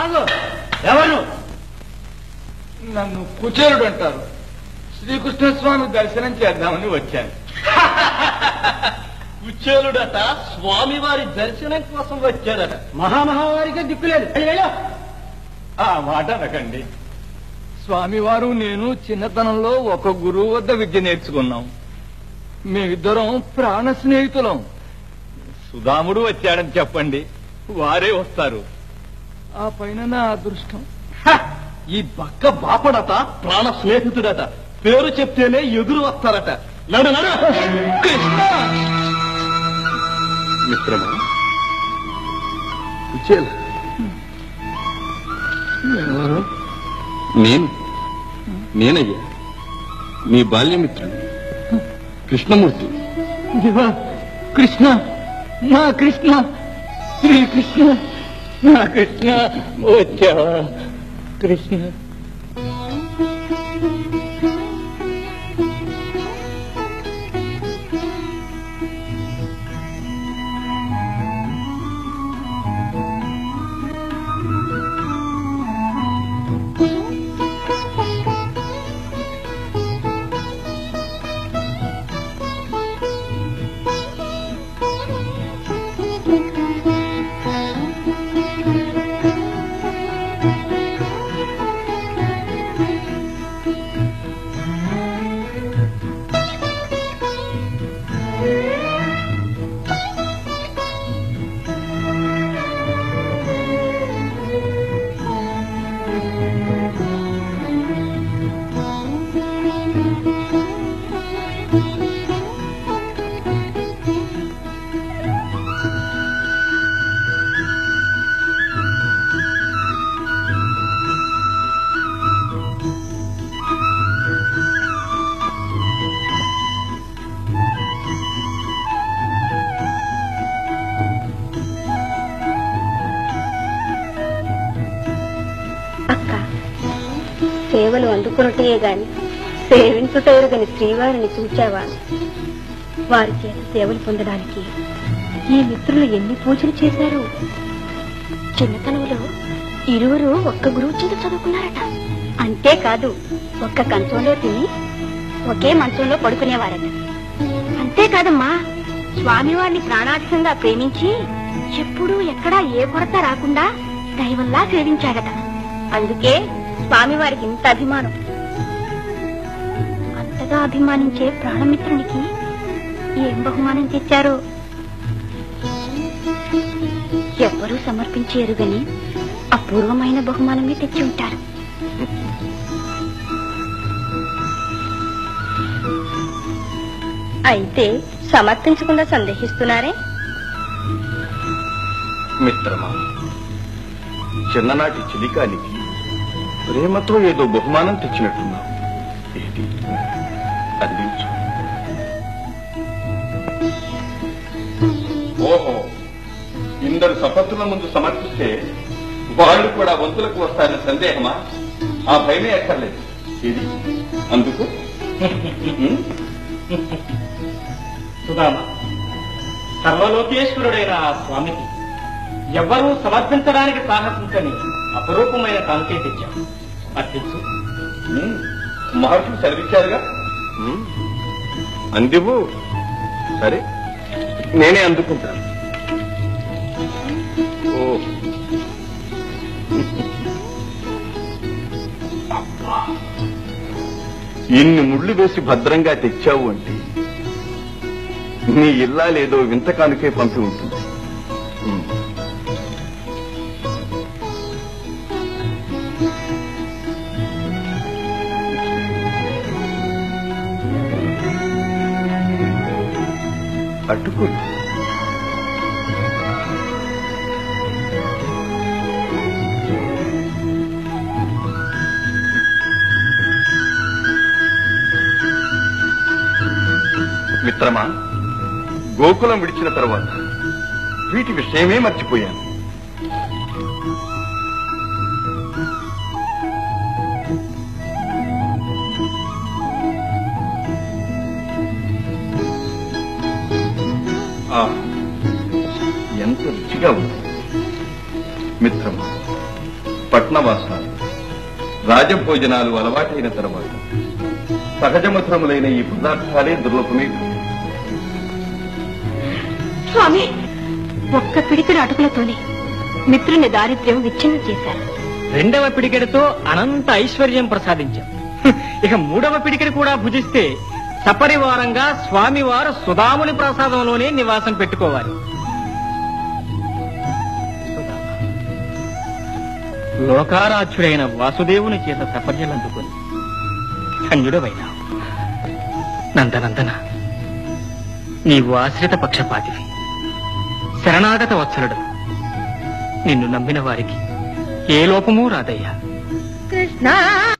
ఎవరు? నన్ను కుచేరుడు అంటారు. శ్రీకృష్ణస్వామి దర్శనం చేద్దామని వచ్చాను. కుచేలుడట స్వామివారి దర్శనం కోసం వచ్చాడట. మహామహావారిగా దిక్కులేదు. ఆ మాట అనకండి. స్వామివారు నేను చిన్నతనంలో ఒక గురువు వద్ద విద్య నేర్చుకున్నాం. మేమిద్దరం ప్రాణ స్నేహితులం. సుధాముడు వచ్చాడని చెప్పండి, వారే వస్తారు. ఆ పైన నా అదృష్టం. ఈ బక్క బాపడట ప్రాణ స్నేహితుడట. పేరు చెప్తేనే ఎదురు వస్తారట. నడు నడు. మిత్రమా కుచేల, నేనయ్యా నీ బాల్యమిత్రుడు కృష్ణమూర్తి. కృష్ణ, నా కృష్ణ, శ్రీకృష్ణ, నా కృష్ణ వచ్చావా కృష్ణ? సేవలు అందుకున్నట్టే గాని సేవించుటేరుగని శ్రీవారిని చూచావా? వారి చేత సేవలు పొందడానికి ఈ మిత్రులు ఎన్ని పూజలు చేశారు. చిన్నతనంలో ఇరువురు ఒక్క గురువు చేత చదువుకున్నారట. అంతేకాదు, ఒక్క కంచంలో తిని ఒకే మంచంలో పడుకునేవారట. అంతేకాదమ్మా, స్వామివారిని ప్రాణాధికంగా ప్రేమించి ఎప్పుడూ ఎక్కడా ఏ కొరత రాకుండా దైవంలా సేవించాడట. అందుకే స్వామివారికి ఇంత అభిమానం. అంతగా అభిమానించే ప్రాణమిత్రునికి ఏం బహుమానం తెచ్చారో ఎవ్వరూ సమర్పించేరు గని అపూర్వమైన బహుమానమే తెచ్చి ఉంటారు. అయితే సమర్పించకుండా సందేహిస్తున్నారే? మిత్రమా, చిన్ననాటి చిలికానికి ప్రేమతో ఏదో బహుమానం తెచ్చినట్టున్నావు. ఏది అందించు. ఓహో, ఇందరు సపత్తుల ముందు సమర్పిస్తే వాళ్ళు కూడా వంతులకు వస్తారన్న సందేహమా? ఆ భయమే అక్కర్లేదు. ఇది అందుకు. సుధామ, సర్వలోకేశ్వరుడైన ఆ స్వామికి ఎవ్వరూ సమర్పించడానికి సాహసించని అపరూపమైన కానుకే తెచ్చాం. అర్పించు. మహర్షులు సెలవిచ్చారుగా, అందివు. సరే, నేనే అందుకుంటాను. ఓ, ఇన్ని ముళ్ళు వేసి భద్రంగా తెచ్చావు అంటే నీ ఇల్లాలేదో వింత కానుకే పంపి ఉంటుంది. అటుకు మిత్రమా, గోకులం విడిచిన తర్వాత వీటి విషయమే మర్చిపోయాను. ఎంత రుచిగా ఉంది మిత్రమా. పట్నవాసాలు రాజభోజనాలు అలవాటైన తర్వాత సహజమధురములైన ఈ పదార్థాలే దుర్లభమే. స్వామి, ఒక్క పిడికిడి అటుకులతోనే మిత్రుని దారిద్ర్యం విచ్ఛిన్నం చేశారు. రెండవ పిడికెడతో అనంత ఐశ్వర్యం ప్రసాదించాం. ఇక మూడవ పిడికెడు కూడా భుజిస్తే సపరివారంగా స్వామివారు సుధాముని ప్రసాదంలోనే నివాసం పెట్టుకోవాలి. లోకారాధ్యుడైన వాసుదేవుని చేత సపర్యలందుకొని ధన్యుడవైనావు. నందనందన, నీవు ఆశ్రిత పక్షపాతివి, శరణాగత వత్సలుడు. నిన్ను నమ్మిన వారికి ఏ లోపమూ రాదయ్యా. కృష్ణ